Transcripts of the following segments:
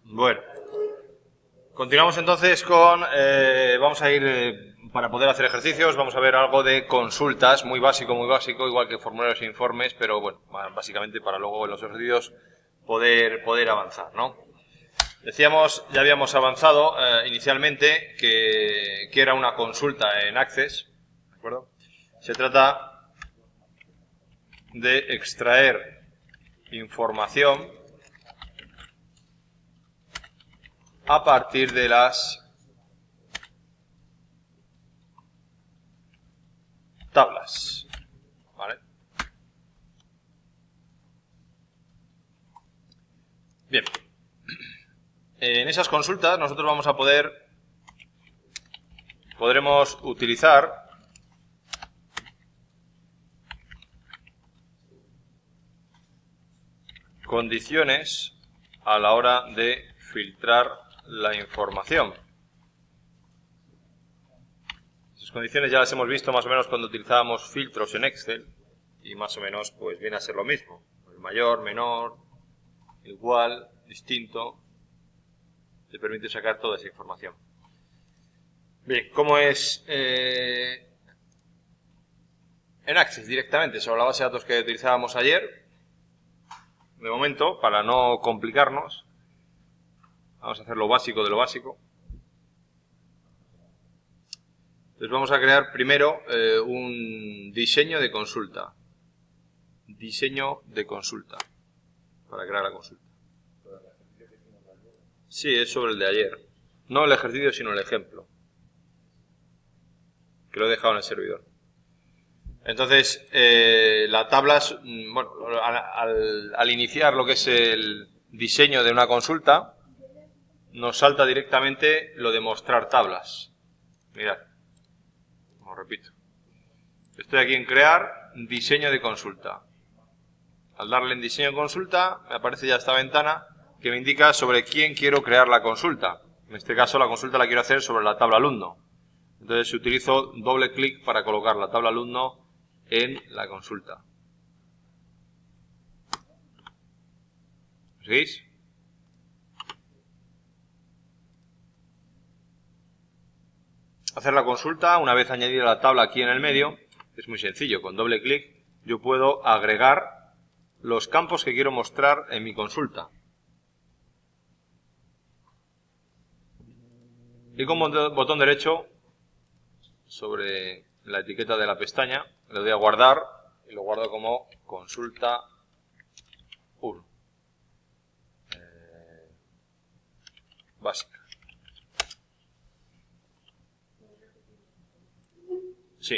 Bueno, continuamos entonces con, vamos a ir, para poder hacer ejercicios, vamos a ver algo de consultas, muy básico, igual que formularios e informes, pero bueno, básicamente para luego en los ejercicios poder avanzar, ¿no? Decíamos, ya habíamos avanzado inicialmente que era una consulta en Access, ¿de acuerdo? Se trata de extraer información a partir de las tablas, ¿vale? Bien. En esas consultas nosotros podremos utilizar condiciones a la hora de filtrar la información. Esas condiciones ya las hemos visto más o menos cuando utilizábamos filtros en Excel y más o menos pues viene a ser lo mismo. El mayor, menor, igual, distinto, te permite sacar toda esa información. Bien, ¿cómo es en Access directamente sobre la base de datos que utilizábamos ayer? De momento, para no complicarnos, vamos a hacer lo básico de lo básico. Entonces vamos a crear primero un diseño de consulta. Diseño de consulta. Para crear la consulta. Sí, es sobre el de ayer. No el ejercicio, sino el ejemplo. Que lo he dejado en el servidor. Entonces, la tabla, bueno, al iniciar lo que es el diseño de una consulta, nos salta directamente lo de mostrar tablas. Mirad, os repito. Estoy aquí en crear diseño de consulta. Al darle en diseño de consulta, me aparece ya esta ventana que me indica sobre quién quiero crear la consulta. En este caso, la consulta la quiero hacer sobre la tabla alumno. Entonces, utilizo doble clic para colocar la tabla alumno en la consulta. ¿Lo seguís? Hacer la consulta, una vez añadida la tabla aquí en el medio, es muy sencillo. Con doble clic yo puedo agregar los campos que quiero mostrar en mi consulta. Y con botón derecho sobre la etiqueta de la pestaña le doy a guardar y lo guardo como consulta 1. Básica. Sí.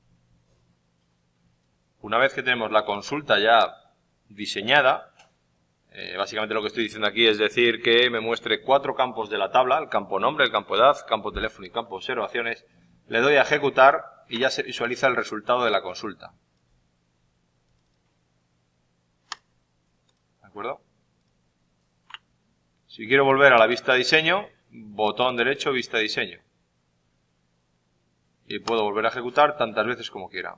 Una vez que tenemos la consulta ya diseñada, básicamente lo que estoy diciendo aquí es decir que me muestre 4 campos de la tabla, el campo nombre, el campo edad, campo teléfono y campo observaciones. Le doy a ejecutar y ya se visualiza el resultado de la consulta. ¿De acuerdo? Si quiero volver a la vista diseño, botón derecho, vista diseño. Y puedo volver a ejecutar tantas veces como quiera.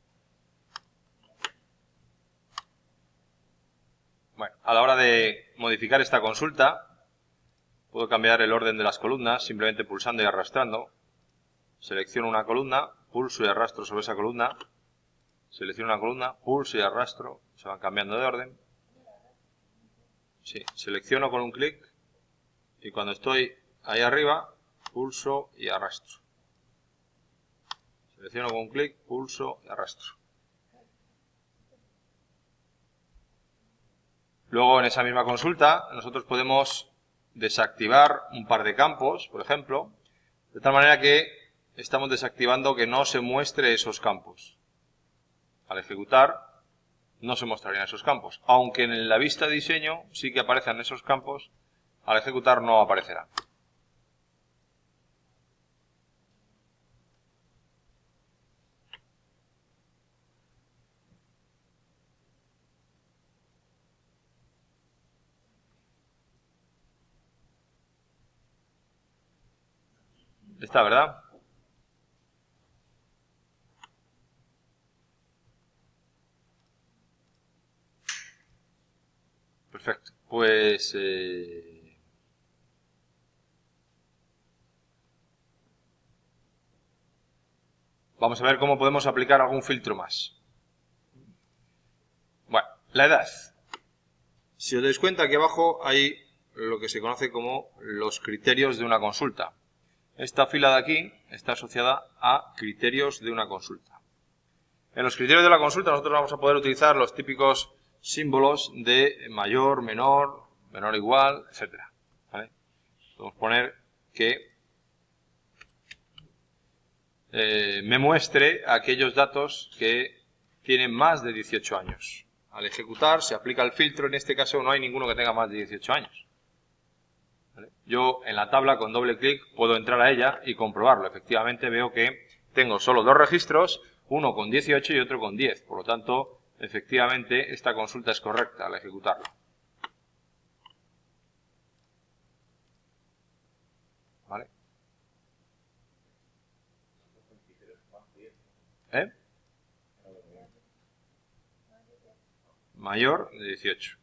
Bueno, a la hora de modificar esta consulta, puedo cambiar el orden de las columnas simplemente pulsando y arrastrando. Selecciono una columna, pulso y arrastro sobre esa columna. Selecciono una columna, pulso y arrastro. Se van cambiando de orden. Sí, selecciono con un clic y cuando estoy ahí arriba, pulso y arrastro. Selecciono con un clic, pulso y arrastro. Luego en esa misma consulta nosotros podemos desactivar un par de campos, por ejemplo, de tal manera que estamos desactivando que no se muestre esos campos. Al ejecutar no se mostrarían esos campos, aunque en la vista de diseño sí que aparecen esos campos, al ejecutar no aparecerán. Está, ¿verdad? Perfecto. Pues Vamos a ver cómo podemos aplicar algún filtro más. Bueno, la edad. Si os dais cuenta, aquí abajo hay lo que se conoce como los criterios de una consulta. Esta fila de aquí está asociada a criterios de una consulta. En los criterios de la consulta nosotros vamos a poder utilizar los típicos símbolos de mayor, menor, menor igual, etc. ¿Vale? Podemos poner que me muestre aquellos datos que tienen más de 18 años. Al ejecutar se aplica el filtro, en este caso no hay ninguno que tenga más de 18 años. ¿Vale? Yo en la tabla con doble clic puedo entrar a ella y comprobarlo. Efectivamente veo que tengo solo dos registros, uno con 18 y otro con 10. Por lo tanto, efectivamente esta consulta es correcta al ejecutarla. ¿Vale? Mayor de 18.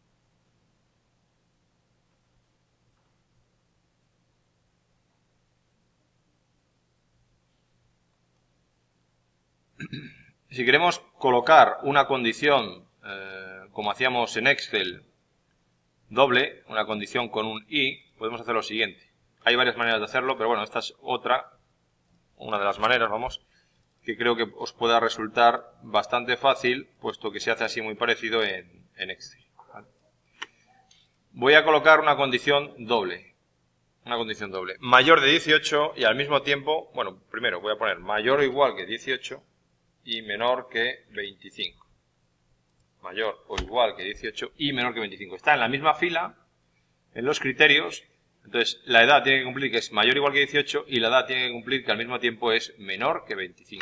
Si queremos colocar una condición, como hacíamos en Excel, doble, una condición con un i, podemos hacer lo siguiente. Hay varias maneras de hacerlo, pero bueno, esta es una de las maneras, vamos, que creo que os pueda resultar bastante fácil, puesto que se hace así muy parecido en Excel. ¿Vale? Voy a colocar una condición doble. Una condición doble. Mayor de 18 y al mismo tiempo, bueno, primero voy a poner mayor o igual que 18 y menor que 25. Mayor o igual que 18 y menor que 25. Está en la misma fila, en los criterios. Entonces, la edad tiene que cumplir que es mayor o igual que 18 y la edad tiene que cumplir que al mismo tiempo es menor que 25.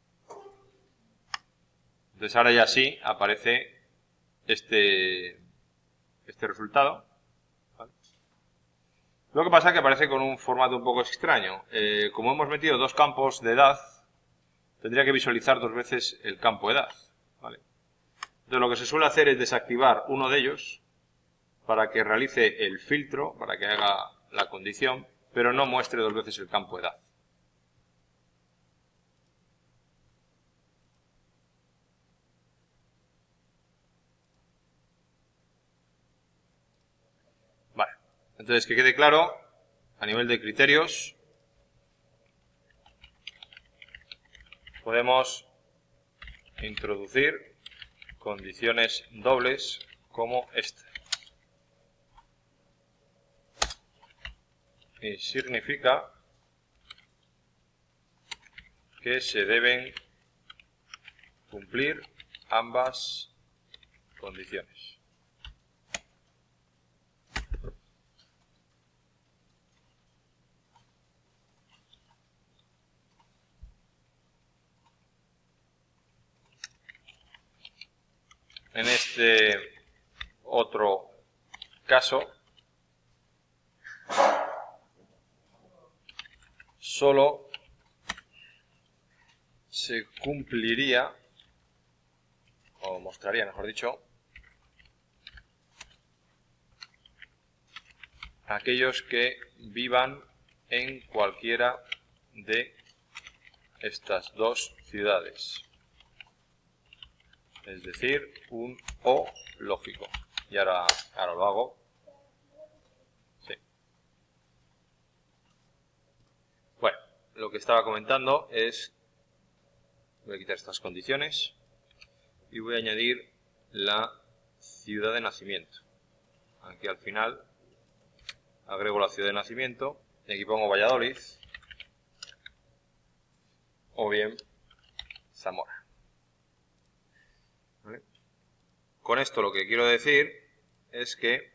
Entonces, ahora ya sí aparece este resultado. ¿Vale? Lo que pasa es que aparece con un formato un poco extraño. Como hemos metido dos campos de edad, tendría que visualizar dos veces el campo edad. ¿Vale? Entonces, lo que se suele hacer es desactivar uno de ellos para que realice el filtro, para que haga la condición, pero no muestre dos veces el campo edad. Vale, entonces que quede claro, a nivel de criterios, podemos introducir condiciones dobles como esta. Y significa que se deben cumplir ambas condiciones. En este otro caso, solo se cumpliría, o mostraría, mejor dicho, aquellos que vivan en cualquiera de estas dos ciudades. Es decir, un o lógico. Y ahora lo hago. Sí. Bueno, lo que estaba comentando es, voy a quitar estas condiciones y voy a añadir la ciudad de nacimiento. Aquí al final agrego la ciudad de nacimiento y aquí pongo Valladolid o bien Zamora. ¿Vale? Con esto lo que quiero decir es que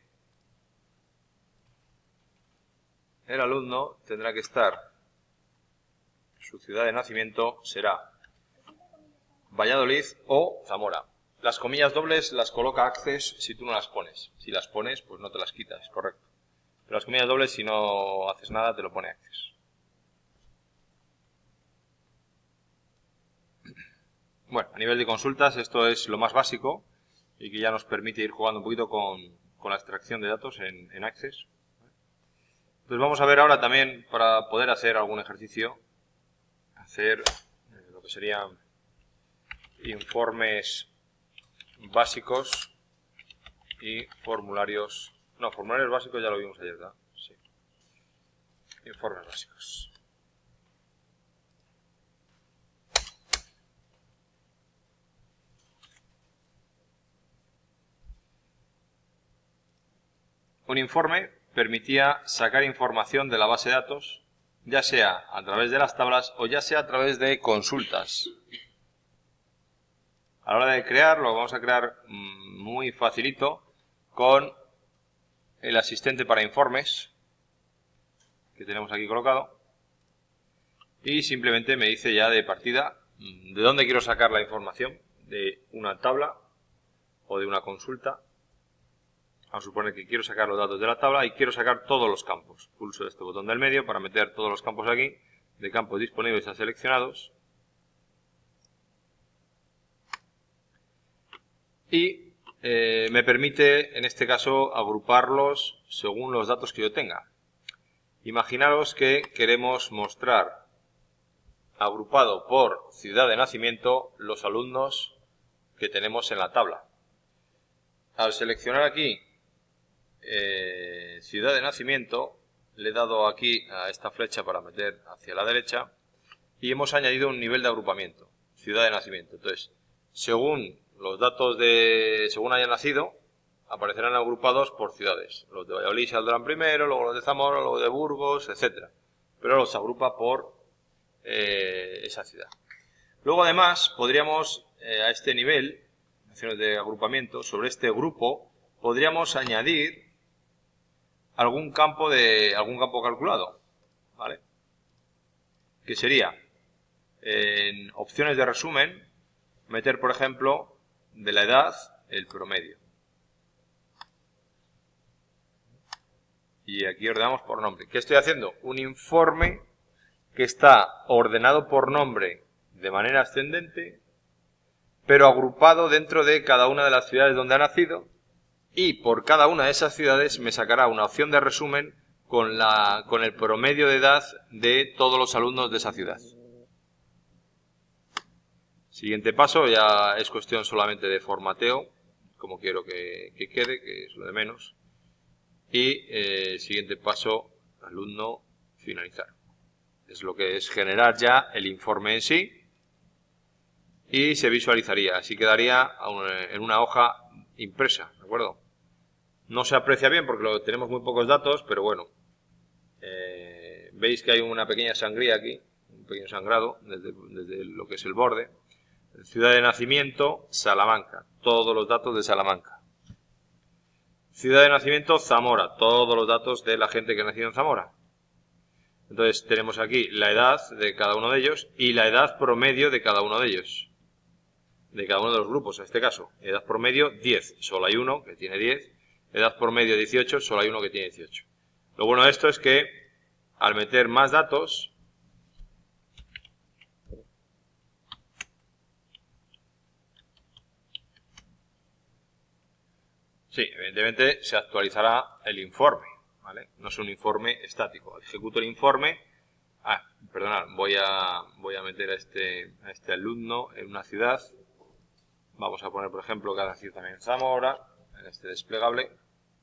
el alumno tendrá que estar, su ciudad de nacimiento será Valladolid o Zamora. Las comillas dobles las coloca Access si tú no las pones. Si las pones, pues no te las quitas, correcto. Pero las comillas dobles, si no haces nada, te lo pone Access. Bueno, a nivel de consultas, esto es lo más básico y que ya nos permite ir jugando un poquito con la extracción de datos en Access. Entonces vamos a ver ahora también, para poder hacer algún ejercicio, hacer lo lo que serían informes básicos y formularios. No, formularios básicos ya lo vimos ayer, ¿verdad? Sí. Informes básicos. Un informe permitía sacar información de la base de datos, ya sea a través de las tablas o ya sea a través de consultas. A la hora de crear, lo vamos a crear muy facilito con el asistente para informes que tenemos aquí colocado, y simplemente me dice ya de partida de dónde quiero sacar la información, de una tabla o de una consulta. Vamos a suponer que quiero sacar los datos de la tabla y quiero sacar todos los campos. Pulso este botón del medio para meter todos los campos aquí, de campos disponibles a seleccionados. Y me permite, en este caso, agruparlos según los datos que yo tenga. Imaginaros que queremos mostrar, agrupado por ciudad de nacimiento, los alumnos que tenemos en la tabla. Al seleccionar aquí ciudad de nacimiento, le he dado aquí a esta flecha para meter hacia la derecha y hemos añadido un nivel de agrupamiento, ciudad de nacimiento. Entonces, según los datos según hayan nacido, aparecerán agrupados por ciudades. Los de Valladolid saldrán primero, luego los de Zamora, luego de Burgos, etcétera. Pero los agrupa por esa ciudad. Luego, además, podríamos a este nivel de agrupamiento, sobre este grupo, podríamos añadir algún campo calculado, ¿vale? Que sería, en opciones de resumen, meter, por ejemplo, de la edad, el promedio. Y aquí ordenamos por nombre. ¿Qué estoy haciendo? Un informe que está ordenado por nombre de manera ascendente, pero agrupado dentro de cada una de las ciudades donde ha nacido, y por cada una de esas ciudades me sacará una opción de resumen con el promedio de edad de todos los alumnos de esa ciudad. Siguiente paso, ya es cuestión solamente de formateo, como quiero que quede, que es lo de menos. Y siguiente paso, alumno, finalizar. Es lo que es generar ya el informe en sí y se visualizaría. Así quedaría en una hoja impresa, ¿de acuerdo? No se aprecia bien porque tenemos muy pocos datos, pero bueno, veis que hay una pequeña sangría aquí, un pequeño sangrado desde lo que es el borde. Ciudad de nacimiento, Salamanca, todos los datos de Salamanca. Ciudad de nacimiento, Zamora, todos los datos de la gente que ha nacido en Zamora. Entonces tenemos aquí la edad de cada uno de ellos y la edad promedio de cada uno de ellos. De cada uno de los grupos, en este caso. Edad promedio, 10. Solo hay uno que tiene 10. Edad promedio, 18. Solo hay uno que tiene 18. Lo bueno de esto es que, al meter más datos, sí, evidentemente se actualizará el informe, ¿vale? No es un informe estático. Ejecuto el informe. Perdonad, voy a meter a este alumno en una ciudad. Vamos a poner, por ejemplo, que ha nacido también en Zamora, en este desplegable.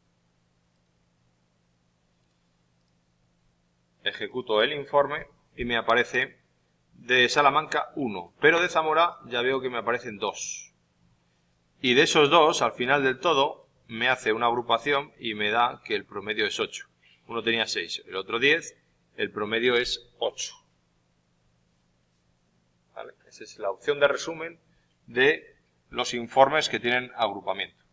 Ejecuto el informe y me aparece de Salamanca 1, pero de Zamora ya veo que me aparecen 2. Y de esos 2, al final del todo, me hace una agrupación y me da que el promedio es 8. Uno tenía 6, el otro 10, el promedio es 8. ¿Vale? Esa es la opción de resumen de los informes que tienen agrupamiento.